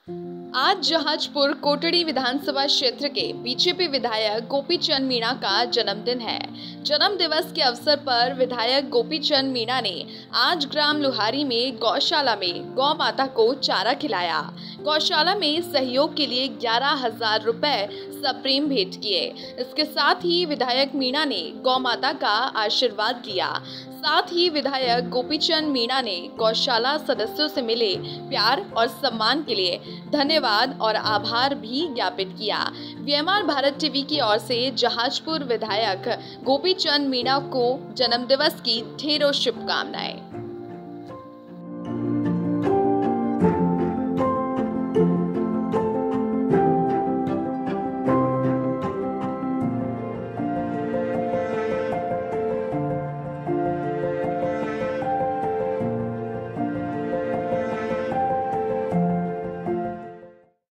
आज जहाजपुर कोटड़ी विधानसभा क्षेत्र के बीजेपी विधायक गोपीचंद मीणा का जन्मदिन है। जन्म दिवस के अवसर पर विधायक गोपीचंद मीणा ने आज ग्राम लुहारी में गौशाला में गौ माता को चारा खिलाया। गौशाला में सहयोग के लिए 11,000 रुपए सप्रेम भेंट किए। इसके साथ ही विधायक मीणा ने गौ माता का आशीर्वाद लिया। साथ ही विधायक गोपीचंद मीणा ने गौशाला सदस्यों से मिले प्यार और सम्मान के लिए धन्यवाद और आभार भी ज्ञापित किया। वीएमआर भारत टीवी की ओर से जहाजपुर विधायक गोपीचंद मीणा को जन्मदिवस की ढेरों शुभकामनाएं।